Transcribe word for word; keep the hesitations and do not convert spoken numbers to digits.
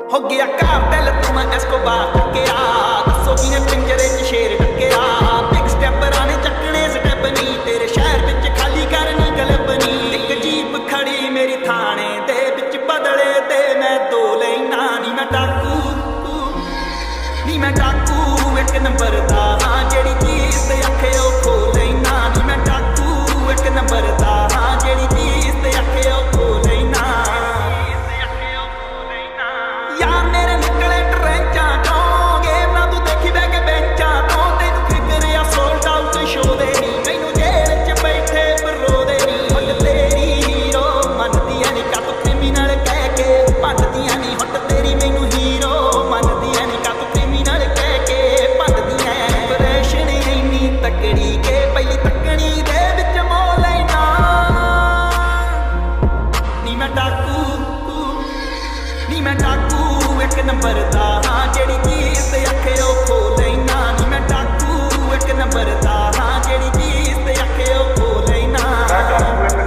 हो गया कार्टेल तू मैं एस्कोबार टक्केया दसो किने पिंजरे च शेर टक्केया बिग स्टेपर आने चकने स्टेप नहीं तेरे शहर विच खाली करनी गलब नहीं एक जीप खड़ी मेरी थाने दे विच बदले ते मैं दो लेना नी मैं डाकू नी मैं डाकू एक नंबर दा हां जेड़ी चीज ते आखे ओ खो लेना नी मैं डाकू एक नंबर दा हां जेड़ी चीज ते आखे ओ खो लेना यार मेरे निकले ट्रेंचा तो गेम ना तू देखी बैग बेंचा तो तेनू फिकर या सोल्ड आउट शो दे नी मैनू जेल च बैठे पर रो दे नी हट तेरी हीरो मनदियां नी कप क्रिमिनल कह के भंनदियां नी हट तेरी मैनू हीरो मनदियां नी कप क्रिमिनल कह के भंनदियां ऑपरेशन इन्नी तकड़ी के पहली तकनी दे विच मोह लेना नी मैं डाकू नी मैं डाकू एक नंबर दा हां जेड़ी चीज ते आखे ओ खो लेना नी मैं डाकू एक नंबर दा हां जेड़ी चीज ते आखे ओ खो लेना।